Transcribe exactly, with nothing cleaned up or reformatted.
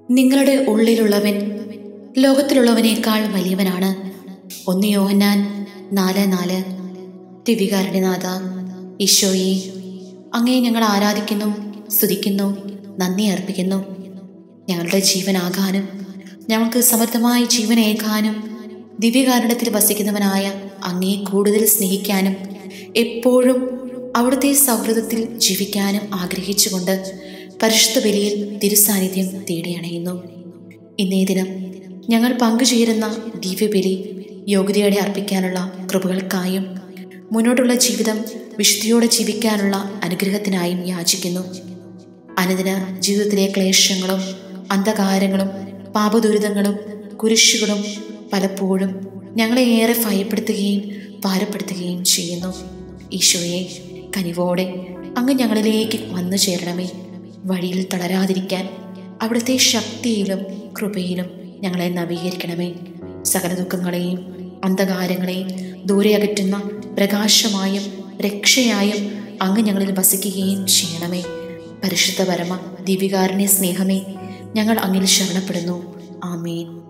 നിങ്ങളുടെ ഉള്ളിലുള്ളവൻ ലോകത്തിലുള്ളവനേക്കാൾ വലിയവനാണ്. ഒന്ന് യോഹന്നാൻ നാല് നാല്. ദിവികാരുണ്യനാഥ ഈശോയെ, അങ്ങയെ ഞങ്ങൾ ആരാധിക്കുന്നു, സ്തുതിക്കുന്നു, നന്ദി അർപ്പിക്കുന്നു. ഞങ്ങളുടെ ജീവനാകാനും ഞങ്ങൾക്ക് സമർത്ഥമായി ജീവനേകാനും ദിവ്യകാരുണ്യത്തിൽ വസിക്കുന്നവനായ അങ്ങയെ കൂടുതൽ സ്നേഹിക്കാനും എപ്പോഴും അവിടുത്തെ സൗഹൃദത്തിൽ ജീവിക്കാനും ആഗ്രഹിച്ചുകൊണ്ട് പരിശുദ്ധ ബലിയിൽ തിരുസാന്നിധ്യം തേടിയണയുന്നു. ഇന്നേ ദിനം ഞങ്ങൾ പങ്കുചേരുന്ന ദിവ്യബലി യോഗ്യതയോടെ അർപ്പിക്കാനുള്ള കൃപകൾക്കായും മുന്നോട്ടുള്ള ജീവിതം വിശുദ്ധിയോടെ ജീവിക്കാനുള്ള അനുഗ്രഹത്തിനായും യാചിക്കുന്നു. അനുദിന ജീവിതത്തിലെ ക്ലേശങ്ങളും അന്ധകാരങ്ങളും പാപദുരിതങ്ങളും കുരിശുകളും പലപ്പോഴും ഞങ്ങളെ ഏറെ ഭയപ്പെടുത്തുകയും ഭാരപ്പെടുത്തുകയും ചെയ്യുന്നു. ഈശോയെ, കനിവോടെ അങ്ങ് ഞങ്ങളിലേക്ക് വന്നു ചേരണമേ. വഴിയിൽ തളരാതിരിക്കാൻ അവിടുത്തെ ശക്തിയിലും കൃപയിലും ഞങ്ങളെ നവീകരിക്കണമേ. സകല ദുഃഖങ്ങളെയും അന്ധകാരങ്ങളെയും ദൂരെ അകറ്റുന്ന പ്രകാശമായും രക്ഷയായും അങ്ങ് ഞങ്ങളിൽ വസിക്കുകയും ചെയ്യണമേ. പരിശുദ്ധ പരമ ദിവ്യകാരുണ്യ സ്നേഹമേ, ഞങ്ങൾ അങ്ങിൽ ശരണപ്പെടുന്നു. ആമേൻ.